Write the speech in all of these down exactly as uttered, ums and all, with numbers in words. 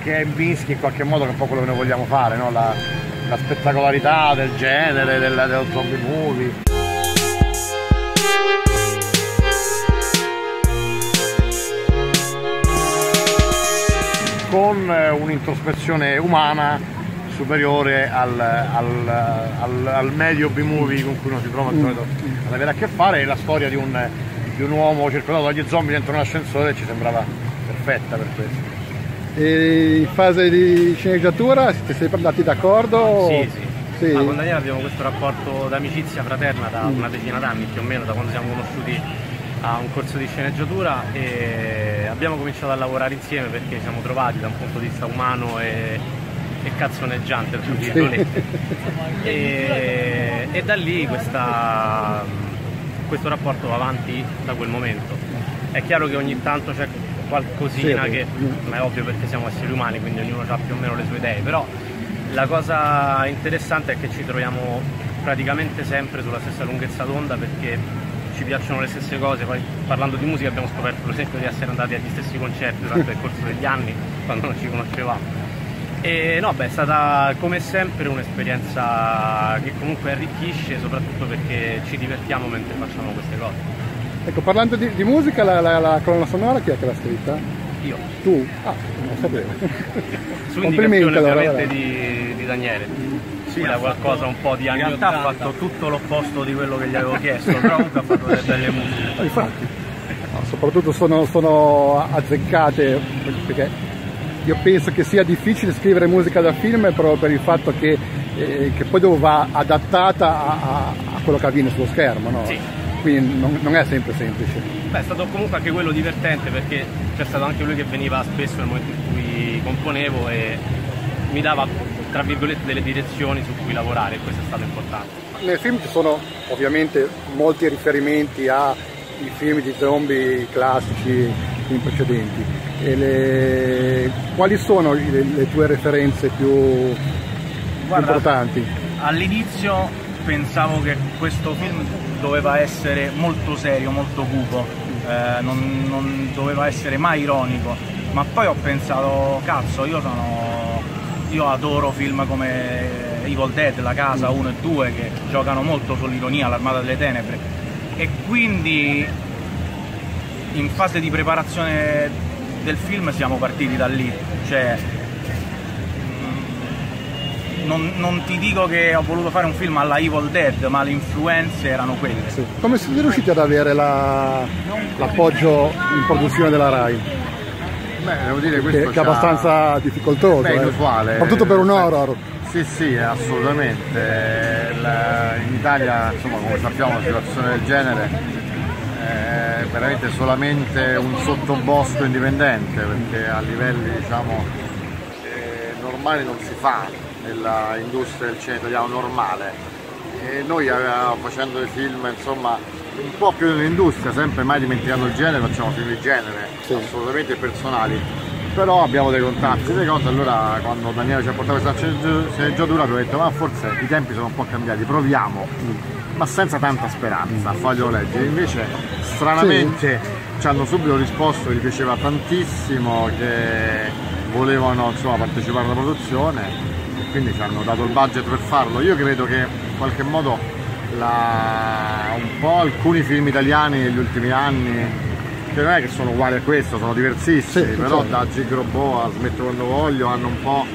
anche Binsky in qualche modo, che è un po' quello che noi vogliamo fare, no? la, la spettacolarità del genere, del, del zombie movie. Con un'introspezione umana superiore al, al, al, al medio B-movie con cui uno si trova mm. ad avere a che fare. È la storia di un, di un uomo circondato dagli zombie dentro un ascensore, e ci sembrava perfetta per questo. E in fase di sceneggiatura siete sempre andati d'accordo? Sì, sì. sì. Ma con Daniele abbiamo questo rapporto d'amicizia fraterna da mm. una decina d'anni più o meno, da quando siamo conosciuti a un corso di sceneggiatura, e abbiamo cominciato a lavorare insieme perché siamo trovati da un punto di vista umano e, e cazzoneggiante, tra virgolette. e, e da lì questa, questo rapporto va avanti da quel momento. È chiaro che ogni tanto c'è qualcosina sì, che, ma è ovvio perché siamo esseri umani, quindi ognuno ha più o meno le sue idee, però la cosa interessante è che ci troviamo praticamente sempre sulla stessa lunghezza d'onda, perché ci piacciono le stesse cose. Poi parlando di musica abbiamo scoperto per esempio di essere andati agli stessi concerti durante il corso degli anni, quando non ci conoscevamo. E no, beh, è stata come sempre un'esperienza che comunque arricchisce, soprattutto perché ci divertiamo mentre facciamo queste cose. Ecco, parlando di, di musica, la, la, la colonna sonora chi è che l'ha scritta? Io. Tu? Ah, non sapevo. Su indicazione ovviamente di, di Daniele. Sì, era qualcosa un po' di anni ottanta. In realtà ha fatto tutto l'opposto di quello che gli avevo chiesto, però comunque ha fatto delle belle musiche. Infatti, no, soprattutto sono, sono azzeccate, perché io penso che sia difficile scrivere musica da film proprio per il fatto che, eh, che poi dopo va adattata a, a, a quello che avviene sullo schermo, no? Sì. Quindi non, non è sempre semplice. Beh, è stato comunque anche quello divertente, perché c'è stato anche lui che veniva spesso nel momento in cui componevo e mi dava, tra virgolette, delle direzioni su cui lavorare, e questo è stato importante. Nel film ci sono ovviamente molti riferimenti ai film di zombie classici in precedenti. E le... Quali sono le, le tue referenze più, Guarda, più importanti? All'inizio pensavo che questo film doveva essere molto serio, molto cupo, eh, non, non doveva essere mai ironico, ma poi ho pensato, cazzo, io sono... io adoro film come Evil Dead, La Casa uno e due, che giocano molto sull'ironia, l'Armata delle Tenebre, e quindi in fase di preparazione del film siamo partiti da lì. Cioè, non, non ti dico che ho voluto fare un film alla Evil Dead, ma le influenze erano quelle. Sì. Come siete riusciti ad avere l'appoggio la, in produzione della Rai? Beh, devo dire, questo che, che è abbastanza difficoltoso, beh, inusuale, eh. soprattutto per un horror. Sì, sì, assolutamente. La, in Italia, insomma, come sappiamo, una situazione del genere è veramente solamente un sottobosco indipendente, perché a livelli, diciamo, eh, normali non si fa nella industria del cinema italiano normale. E noi avevamo, facendo dei film, insomma, un po' più nell'industria, sempre mai dimenticando il genere, facciamo film di genere, sì, assolutamente personali, però abbiamo dei contatti, delle cose. Allora quando Daniele ci ha portato questa sceneggiatura abbiamo detto, ma forse i tempi sono un po' cambiati, proviamo, ma senza tanta speranza a farglielo leggere. Invece stranamente sì, ci hanno subito risposto che gli piaceva tantissimo, che volevano, insomma, partecipare alla produzione, e quindi ci hanno dato il budget per farlo. Io credo che in qualche modo La, un po' alcuni film italiani negli ultimi anni, che non è che sono uguali a questo, sono diversissimi, sì, però da Gig Robot a Smetto quando voglio hanno un po'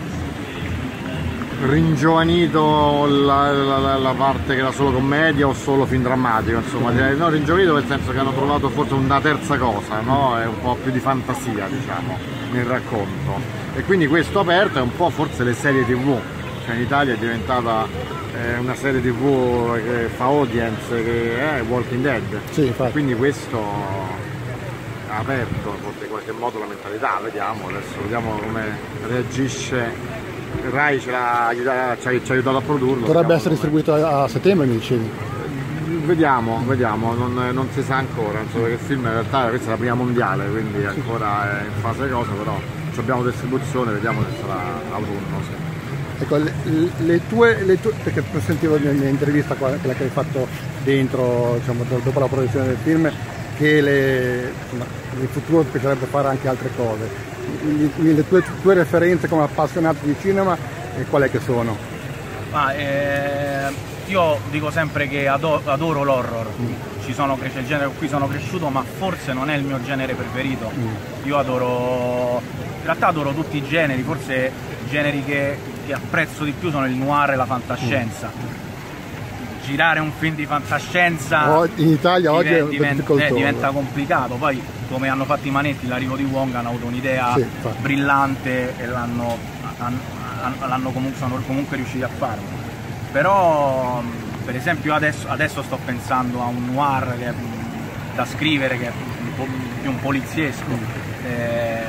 ringiovanito la, la, la parte che era solo commedia o solo film drammatico, insomma, no, ringiovanito nel senso che hanno trovato forse una terza cosa, no? È un po' più di fantasia, diciamo, nel racconto, e quindi questo aperto è un po' forse le serie tv, cioè in Italia è diventata una serie tv che fa audience, che è Walking Dead, sì, quindi questo ha aperto in qualche modo la mentalità. Vediamo adesso, vediamo come reagisce. Rai ce l'ha, ci ha aiutato a produrlo. Dovrebbe essere distribuito a settembre, mi dicevi? Vediamo, vediamo, non, non si sa ancora, non so, perché il film in realtà questa è la prima mondiale, quindi ancora è in fase cosa, però abbiamo distribuzione, vediamo se sarà autunno. Sì. Ecco, le, le, tue, le tue, perché sentivo nell'intervista quella che hai fatto dentro, diciamo, dopo la produzione del film, che le, insomma, in futuro ti piacerebbe fare anche altre cose. le tue, tue referenze come appassionato di cinema e qual è che sono? Ah, eh, io dico sempre che adoro, adoro l'horror, mm. ci sono cresciuto, il genere con cui sono cresciuto, ma forse non è il mio genere preferito. Mm. Io adoro, in realtà adoro tutti i generi, forse i generi che, che apprezzo di più sono il noir e la fantascienza. Mm. Girare un film di fantascienza in Italia oggi è diventa, eh, diventa complicato, poi come hanno fatto i Manetti, l'arrivo di Wong, hanno avuto un'idea sì, brillante e l'hanno comunque, sono comunque riusciti a farlo. Però per esempio adesso, adesso sto pensando a un noir che è da scrivere, che è più un poliziesco. Mm. Eh,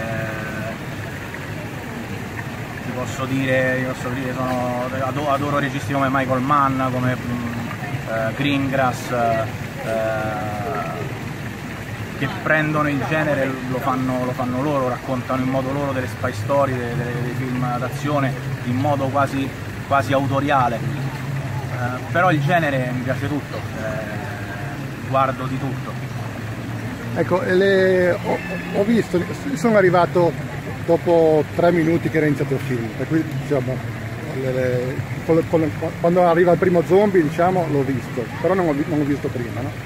ti posso dire, ti posso dire sono, adoro, adoro registi come Michael Mann, come Uh, Greengrass, uh, che prendono il genere e lo fanno, lo fanno loro, raccontano in modo loro delle spy story, dei, dei film d'azione in modo quasi, quasi autoriale. Uh, però il genere mi piace tutto, uh, guardo di tutto. Ecco, le, ho, ho visto, sono arrivato dopo tre minuti che era iniziato il film, per cui diciamo Le, le, con, con, quando arriva il primo zombie, diciamo, l'ho visto, però non ho, non ho visto prima, no?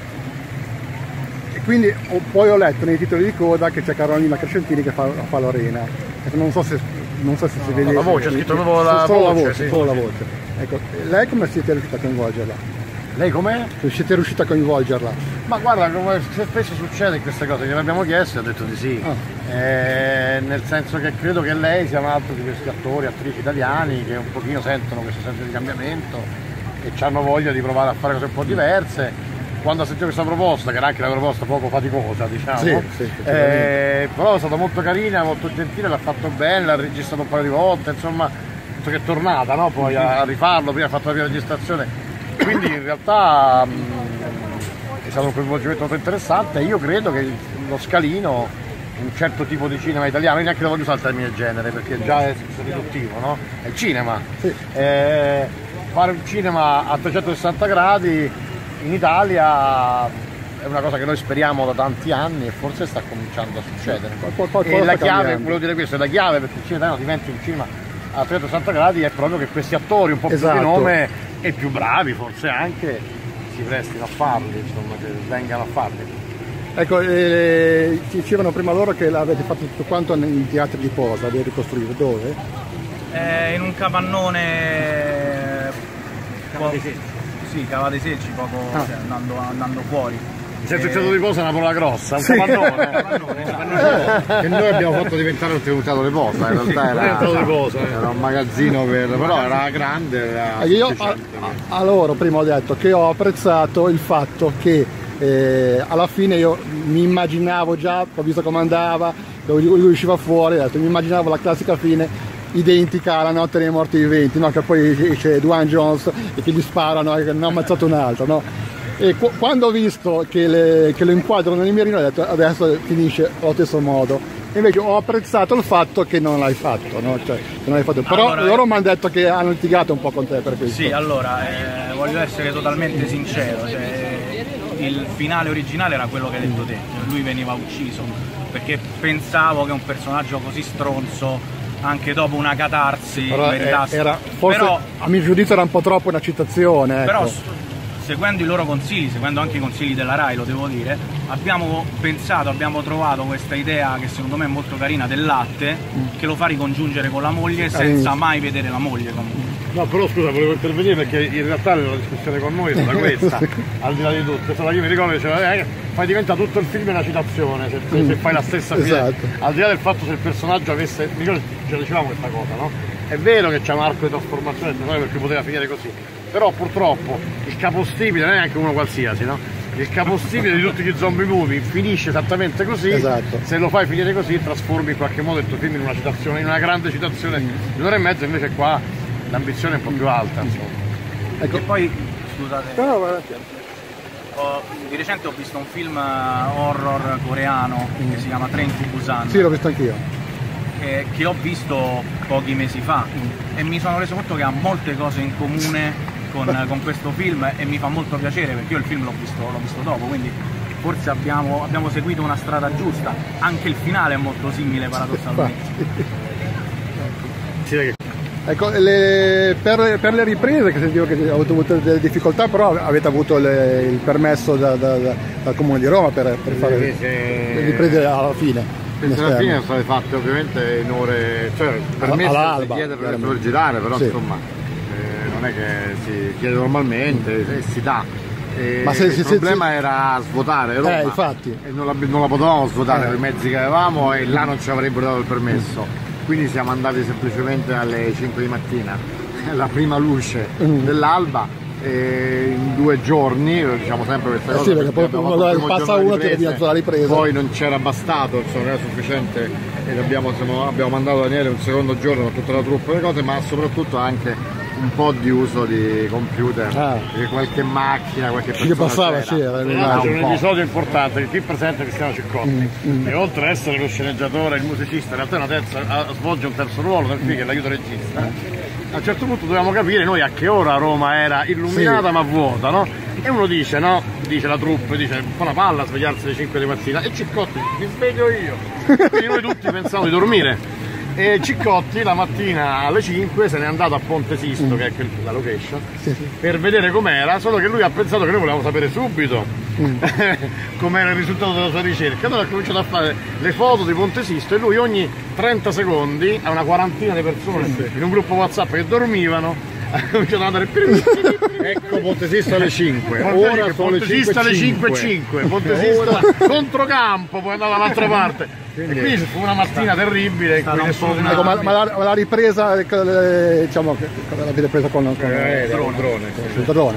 E quindi ho, poi ho letto nei titoli di coda che c'è Carolina Crescentini che fa, fa Lorena. Ecco, non so se, non so se no, si vede. La voce, è scritto proprio la solo voce, la voce, sì, solo sì. la voce. Ecco, lei come siete riuscita a coinvolgerla? Lei com'è? Siete riusciti a coinvolgerla? Ma guarda, come spesso succede queste cose, gliele abbiamo chiesto e ha detto di sì. Ah. Eh, nel senso che credo che lei sia un altro di questi attori, attrici italiani che un pochino sentono questo senso di cambiamento e hanno voglia di provare a fare cose un po' diverse. Quando ha sentito questa proposta, che era anche una proposta poco faticosa, diciamo, sì, sì, eh, però è stata molto carina, molto gentile, l'ha fatto bene, l'ha registrato un paio di volte, insomma, penso che è tornata, no? Poi a rifarlo, prima ha fatto la prima registrazione. Quindi in realtà mh, è stato un coinvolgimento molto interessante e io credo che lo scalino, un certo tipo di cinema italiano, io neanche lo voglio usare il termine genere perché già è riduttivo, no? È il cinema. Sì. Eh, fare un cinema a trecentosessanta gradi in Italia è una cosa che noi speriamo da tanti anni e forse sta cominciando a succedere. Qual, qual, e la chiave, volevo dire questo, è la chiave perché il cinema italiano diventi un cinema a trecentosessanta gradi è proprio che questi attori un po' esatto. più di nome e più bravi forse anche si prestino a farli, insomma, che vengano a farli. Ecco, eh, ci dicevano prima loro che l'avete fatto tutto quanto nei teatri di posa, l'avete ricostruito, dove? Eh, in un capannone Cavate Selci, sì, Cavate Selci, poco ah. cioè, andando, andando fuori. Il senso teatro di posa è una parola grossa, un sì. capannone, capannone. Che noi abbiamo fatto diventare un teatro di posa, in realtà era, di posa, eh. era un magazzino per, però era grande. Era io a, a loro prima ho detto che ho apprezzato il fatto che eh, alla fine io mi immaginavo già, ho visto come andava, lui usciva fuori, ho detto, mi immaginavo la classica fine identica alla notte dei morti viventi, no? Che poi c'è Dwayne Jones e che gli sparano e che ne ha ammazzato un altro, no? E quando ho visto che, le, che lo inquadrano nel mirino ho detto adesso finisce allo stesso modo. Invece ho apprezzato il fatto che non l'hai fatto, no? Cioè, che non l'hai fatto. Però allora, loro mi hanno detto che hanno litigato un po' con te per questo. Sì, allora eh, voglio essere totalmente sincero, cioè, il finale originale era quello che hai detto te, lui veniva ucciso perché pensavo che un personaggio così stronzo anche dopo una catarsi però meritasse. Era, forse però, a mio giudizio era un po' troppo una citazione, ecco. Però, seguendo i loro consigli, seguendo anche i consigli della Rai, lo devo dire, abbiamo pensato, abbiamo trovato questa idea che secondo me è molto carina del latte, mm. che lo fa ricongiungere con la moglie senza mm. mai vedere la moglie comunque. No, però scusa, volevo intervenire perché in realtà la discussione con noi è stata questa, al di là di tutto, è stata, io mi ricordo che diceva, eh, poi diventa tutto il film una citazione, se, mm. se fai la stessa fine, esatto. Al di là del fatto se il personaggio avesse, mi ricordo, ce dicevamo questa cosa, no? È vero che c'è un arco di trasformazione perché poteva finire così, però purtroppo il capostipite non è neanche uno qualsiasi, no? Il capostipite di tutti gli zombie movie finisce esattamente così, esatto. Se lo fai finire così trasformi in qualche modo il tuo film in una citazione, in una grande citazione mm. di un'ora e mezza, invece qua l'ambizione è un po' più alta, insomma. Ecco. E poi, scusate, no, ho, di recente ho visto un film horror coreano mm. che si chiama Train to Busan. Sì, l'ho visto anch'io. Che ho visto pochi mesi fa mm. e mi sono reso conto che ha molte cose in comune con, con questo film e mi fa molto piacere perché io il film l'ho visto, l'ho visto dopo, quindi forse abbiamo, abbiamo seguito una strada giusta, anche il finale è molto simile paradossalmente. Ecco, le, per, per le riprese, che sentivo che avete avuto delle difficoltà, però avete avuto le, il permesso da, da, da, dal Comune di Roma per, per fare le, le riprese alla fine. Alla fine sono state fatte ovviamente in ore, cioè permesso di chiedere per poter girare, però sì. Insomma eh, non è che si chiede normalmente e si dà. E ma se, il se, problema se, era svuotare Roma, eh, infatti. E non la, non la potevamo svuotare eh. per i mezzi che avevamo e là non ci avrebbero dato il permesso. Quindi siamo andati semplicemente alle cinque di mattina, la prima luce mm. dell'alba, e in due giorni, diciamo sempre questa eh cosa. Sì, perché poi quando passa uno ti devi alzare la ripresa. Poi non c'era bastato, insomma, non era sufficiente e abbiamo, siamo, abbiamo mandato Daniele un secondo giorno con tutta la truppa e le cose, ma soprattutto anche un po' di uso di computer, ah. perché qualche macchina, qualche persona che passava, sì, era un, un episodio importante che qui presente Cristiano Ciccotti mm, mm. e oltre ad essere lo sceneggiatore, il musicista, in realtà è una terza, svolge un terzo ruolo nel film che è l'aiuto regista. A un certo punto dovevamo capire noi a che ora Roma era illuminata sì. ma vuota, no? E uno dice, no? Dice la troupe, dice un po' una palla a svegliarsi alle cinque di mattina e Ciccotti, mi sveglio io. Quindi noi tutti pensavamo di dormire. E Ciccotti la mattina alle cinque se n'è andato a Ponte Sisto, mm. che è la location, sì, sì. per vedere com'era, solo che lui ha pensato che noi volevamo sapere subito mm. com'era il risultato della sua ricerca. Allora ha cominciato a fare le foto di Ponte Sisto e lui ogni trenta secondi a una quarantina di persone sì. in un gruppo WhatsApp che dormivano ha cominciato ad andare ecco Ponte Sisto alle cinque, ora Ponte Sisto alle cinque e cinque, Ponte Sisto controcampo, poi andava dall'altra parte. Quindi, e quindi fu una mattina terribile in cui nessuno una... ecco, ma, ma, la, ma la ripresa diciamo che l'avete presa con, con eh, il drone, drone, il drone.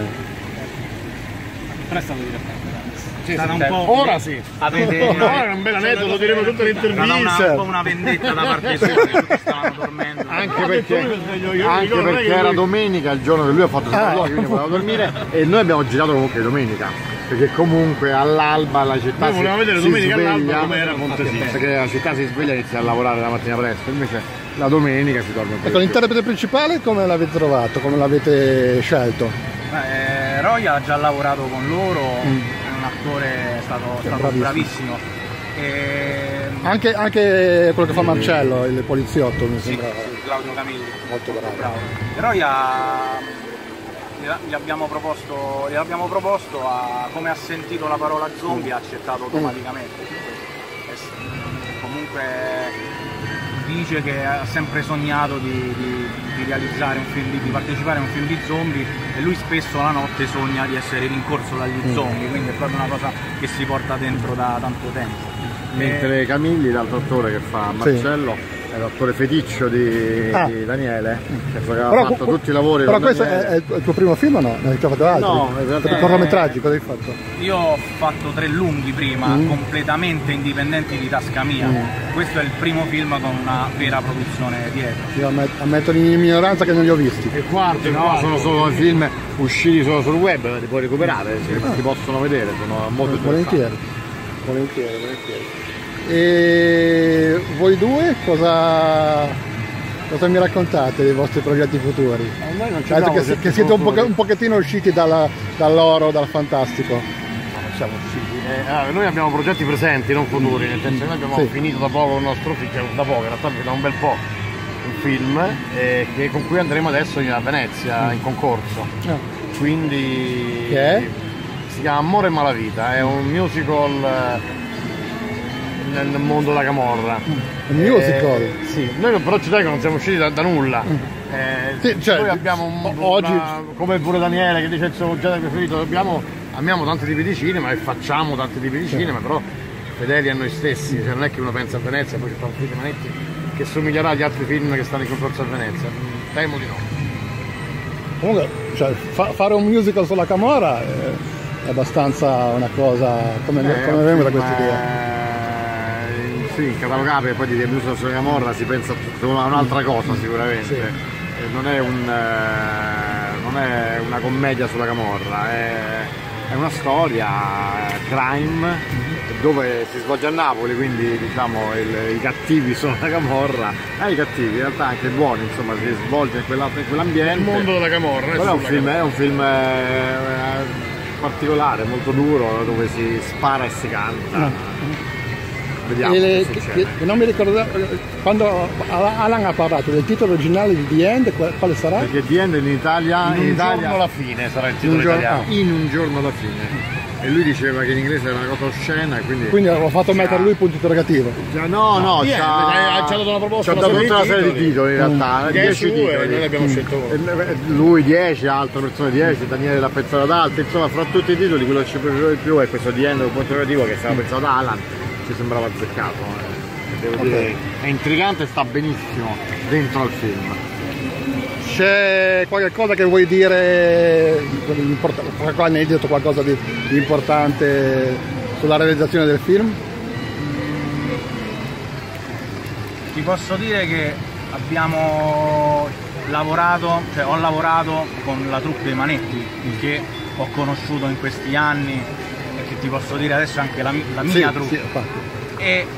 Però è stato divertente. Sì, un po'... Ora sì, avete ora è un bel aneddoto, lo diremo tutte le interviste. Una, un po' una vendetta da parte sua, che tutti stavano dormendo. Anche perché, anche perché era domenica il giorno che lui ha fatto il ah. vlog, quindi voleva dormire e noi abbiamo girato comunque domenica. Perché comunque all'alba la città si, vedere si domenica sveglia, come era Ponte Sisto, perché la città si sveglia e inizia a lavorare la mattina presto, invece la domenica si dorme presto. Ecco, l'interprete principale come l'avete trovato, come l'avete scelto? Eh, Roy ha già lavorato con loro, mm. è un attore, è stato, è stato bravissimo. bravissimo. E... Anche, anche quello che fa Marcello, il poliziotto, mi sembra. Sì, sì, Claudio Camilli. Molto bravo. bravo. Roy ha... Gli abbiamo proposto, gli abbiamo proposto a, come ha sentito la parola zombie, ha accettato automaticamente. E comunque dice che ha sempre sognato di, di, di realizzare un film, di, di partecipare a un film di zombie e lui spesso la notte sogna di essere rincorso dagli zombie, quindi è proprio una cosa che si porta dentro da tanto tempo. Mentre e... Camilli, l'altro attore che fa Marcello, sì. è l'attore feticcio di, ah. di Daniele, che aveva però, fatto tutti i lavori. Però con questo Daniele. è il tuo primo film o no? Ne hai già fatto altri? No, in realtà. Cortometraggi, cosa hai fatto? Io ho fatto tre lunghi prima, mm. completamente indipendenti di tasca mia. Mm. Questo è il primo film con una vera produzione dietro. Io ammetto in minoranza che non li ho visti. Il quarto, no, quarto. sono solo film usciti solo sul web, li puoi recuperare, si, ah. si possono vedere, sono molto volentieri. volentieri, volentieri. E voi due cosa, cosa mi raccontate dei vostri progetti futuri? Eh, noi non ci Altro che, che siete un, po un pochettino usciti dall'oro, dal fantastico. No, siamo usciti. Eh, allora, noi abbiamo progetti presenti, non futuri, nel senso che noi abbiamo sì. finito da poco il nostro film, cioè, da poco, in realtà da un bel po', un film eh, che, con cui andremo adesso a Venezia mm. in concorso. Ah. Quindi che è? Si chiama Amore e Malavita, è un musical nel mondo della camorra. Un musical? Eh, sì, noi però ci dai che non siamo usciti da, da nulla. Eh, sì, cioè, noi abbiamo un, oggi una, come pure Daniele che dice il suo genere preferito, abbiamo, amiamo tanti tipi di cinema e facciamo tanti tipi di cinema, però fedeli a noi stessi, cioè, non è che uno pensa a Venezia e poi ci fa un film Manetti che somiglierà agli altri film che stanno in concorso a Venezia. Temo di no. Comunque, cioè, fa, fare un musical sulla camorra è, è abbastanza una cosa, come, eh, come vengo da questa idea? Sì, catalogare poi di musical sulla camorra si pensa a un'altra cosa sicuramente. Sì. Non è, un, non è una commedia sulla camorra, è, è una storia crime dove si svolge a Napoli, quindi diciamo il, i cattivi sono la camorra, eh, i cattivi in realtà anche i buoni, insomma si svolge in quell'ambiente. Il mondo della camorra. Però è un film, è un film eh, particolare, molto duro, dove si spara e si canta. No. Vediamo E le, che che, succede. che non mi ricordo, quando Alan ha parlato del titolo originale di The End, quale sarà? Perché The End in Italia, In un in Italia, giorno alla fine sarà il In titolo un giorno- italiano. in un giorno alla fine. E lui diceva che in inglese era una cosa oscena, quindi... Quindi ho fatto mettere lui punto interrogativo. Già, no, no, The End, c'ha, eh, ci ha dato una proposta, ci ha una dato serie tutta una di serie di titoli. titoli in realtà, dieci due, titoli. noi abbiamo scelto uno. E lui dieci, altre persone dieci, Daniele l'ha pensato ad altri, insomma fra tutti i titoli quello che ci piaceva di più è questo The End, un punto interrogativo che stava pensato da Alan, ci sembrava azzeccato. eh. Devo Ok. dire, è intrigante e sta benissimo dentro al film. C'è qualche cosa che vuoi dire, qualche aneddoto, qualcosa di, di importante sulla realizzazione del film? Ti posso dire che abbiamo lavorato, cioè ho lavorato con la troupe dei Manetti, che ho conosciuto in questi anni e che ti posso dire adesso anche la, la mia Sì, troupe. sì, infatti. E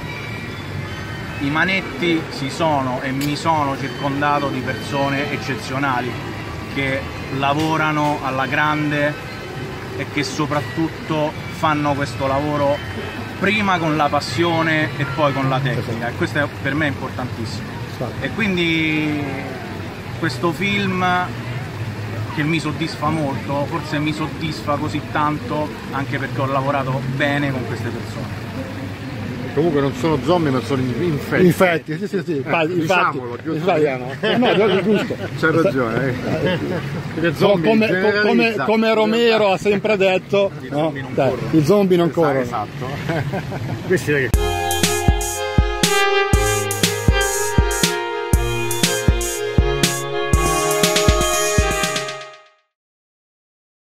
i Manetti si sono e mi sono circondato di persone eccezionali che lavorano alla grande e che soprattutto fanno questo lavoro prima con la passione e poi con la tecnica, e questo è, per me è importantissimo. E quindi questo film, che mi soddisfa molto, forse mi soddisfa così tanto anche perché ho lavorato bene con queste persone. Comunque non sono zombie ma sono infetti. Infetti, sì, sì, sì. Infatti, diciamolo, giusto infatti, italiano. no, è giusto. C'hai ragione. Eh. Perché zombie Come, generalizza. come, come Romero ha sempre detto, I no? zombie non Dai, corrono. i zombie non corrono. Esatto. Questi che